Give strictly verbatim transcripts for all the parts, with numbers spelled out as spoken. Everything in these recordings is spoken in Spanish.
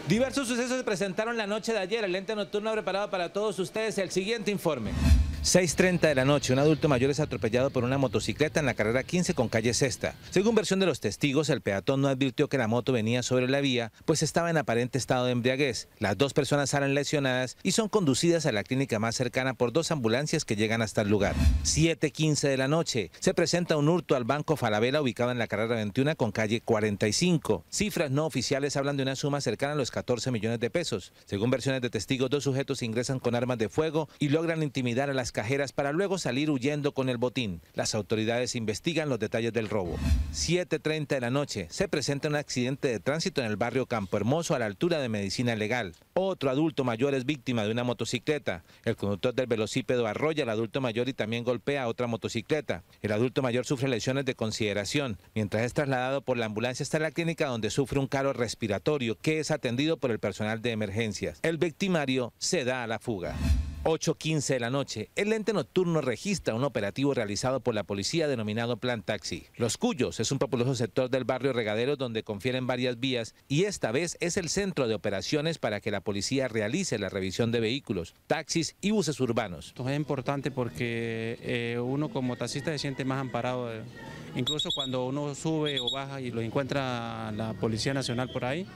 Diversos sucesos se presentaron la noche de ayer. El ente nocturno ha preparado para todos ustedes el siguiente informe. seis treinta de la noche, un adulto mayor es atropellado por una motocicleta en la carrera quince con calle Sexta. Según versión de los testigos, el peatón no advirtió que la moto venía sobre la vía, pues estaba en aparente estado de embriaguez. Las dos personas salen lesionadas y son conducidas a la clínica más cercana por dos ambulancias que llegan hasta el lugar. siete quince de la noche, se presenta un hurto al Banco Falabella ubicado en la carrera veintiuno con calle cuarenta y cinco. Cifras no oficiales hablan de una suma cercana a los catorce millones de pesos. Según versiones de testigos, dos sujetos ingresan con armas de fuego y logran intimidar a las cajeras para luego salir huyendo con el botín. Las autoridades investigan los detalles del robo. siete treinta de la noche, se presenta un accidente de tránsito en el barrio Campo Hermoso a la altura de Medicina Legal. Otro adulto mayor es víctima de una motocicleta. El conductor del velocípedo arrolla al adulto mayor y también golpea a otra motocicleta. El adulto mayor sufre lesiones de consideración, mientras es trasladado por la ambulancia hasta la clínica donde sufre un paro respiratorio que es atendido por el personal de emergencias. El victimario se da a la fuga. ocho quince de la noche, el ente nocturno registra un operativo realizado por la policía denominado Plan Taxi. Los Cuyos es un populoso sector del barrio Regadero donde confieren varias vías y esta vez es el centro de operaciones para que la policía realice la revisión de vehículos, taxis y buses urbanos. Esto es importante porque eh, uno como taxista se siente más amparado, eh, incluso cuando uno sube o baja y lo encuentra la Policía Nacional por ahí,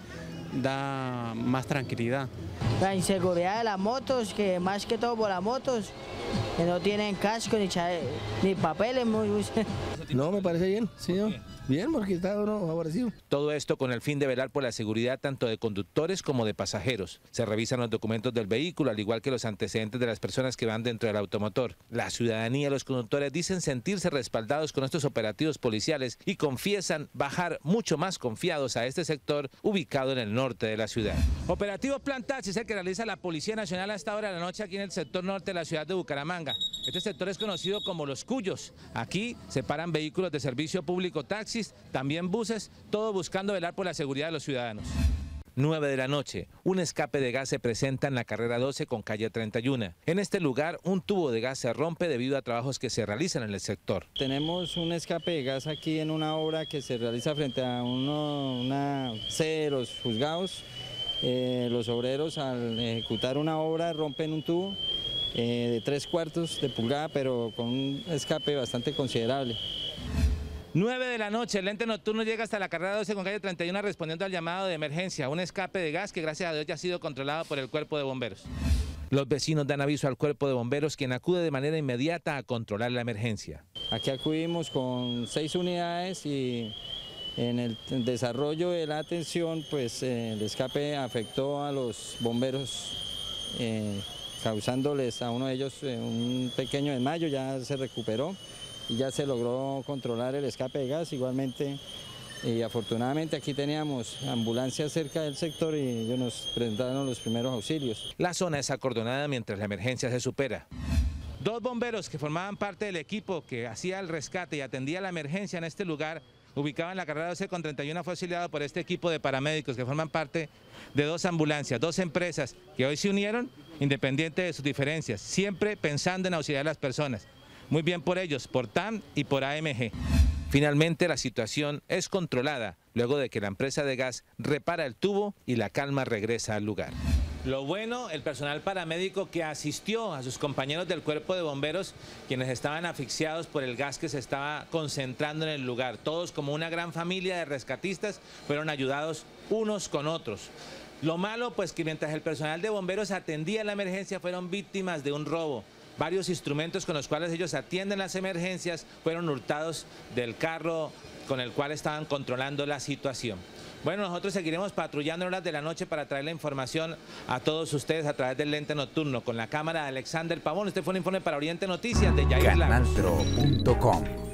da más tranquilidad. La inseguridad de las motos, que más que todo por las motos, que no tienen casco ni, ni papeles. Muy... No, me parece bien, sí, ¿no? Bien, porque está uno favorecido. Todo esto con el fin de velar por la seguridad tanto de conductores como de pasajeros. Se revisan los documentos del vehículo, al igual que los antecedentes de las personas que van dentro del automotor. La ciudadanía y los conductores dicen sentirse respaldados con estos operativos policiales y confiesan bajar mucho más confiados a este sector ubicado en el norte de la ciudad. Operativo Plan Taxi es el que realiza la Policía Nacional a esta hora de la noche aquí en el sector norte de la ciudad de Bucaramanga. Este sector es conocido como Los Cuyos. Aquí se paran vehículos de servicio público, taxis, también buses, todo buscando velar por la seguridad de los ciudadanos. nueve de la noche, un escape de gas se presenta en la carrera doce con calle treinta y uno. En este lugar, un tubo de gas se rompe debido a trabajos que se realizan en el sector. Tenemos un escape de gas aquí en una obra que se realiza frente a uno, una sede de los juzgados. Eh, los obreros al ejecutar una obra rompen un tubo eh, de tres cuartos de pulgada, pero con un escape bastante considerable. nueve de la noche, el ente nocturno llega hasta la carrera doce con calle treinta y uno respondiendo al llamado de emergencia, un escape de gas que gracias a Dios ya ha sido controlado por el cuerpo de bomberos. Los vecinos dan aviso al cuerpo de bomberos, quien acude de manera inmediata a controlar la emergencia. Aquí acudimos con seis unidades y en el desarrollo de la atención, pues eh, el escape afectó a los bomberos, eh, causándoles a uno de ellos eh, un pequeño desmayo. Ya se recuperó y ya se logró controlar el escape de gas. Igualmente, y afortunadamente aquí teníamos ambulancias cerca del sector y ellos nos presentaron los primeros auxilios. La zona es acordonada mientras la emergencia se supera. Dos bomberos que formaban parte del equipo que hacía el rescate y atendía la emergencia en este lugar, ubicado en la carrera doce con treinta y uno, fue auxiliado por este equipo de paramédicos que forman parte de dos ambulancias, dos empresas que hoy se unieron independiente de sus diferencias, siempre pensando en auxiliar a las personas. Muy bien por ellos, por T A M y por A M G. Finalmente la situación es controlada luego de que la empresa de gas repara el tubo y la calma regresa al lugar. Lo bueno, el personal paramédico que asistió a sus compañeros del cuerpo de bomberos, quienes estaban asfixiados por el gas que se estaba concentrando en el lugar. Todos como una gran familia de rescatistas fueron ayudados unos con otros. Lo malo, pues que mientras el personal de bomberos atendía la emergencia, fueron víctimas de un robo. Varios instrumentos con los cuales ellos atienden las emergencias fueron hurtados del carro con el cual estaban controlando la situación. Bueno, nosotros seguiremos patrullando en horas de la noche para traer la información a todos ustedes a través del lente nocturno con la cámara de Alexander Pavón. Este fue un informe para Oriente Noticias de Yair Lagos. Canal Tro punto com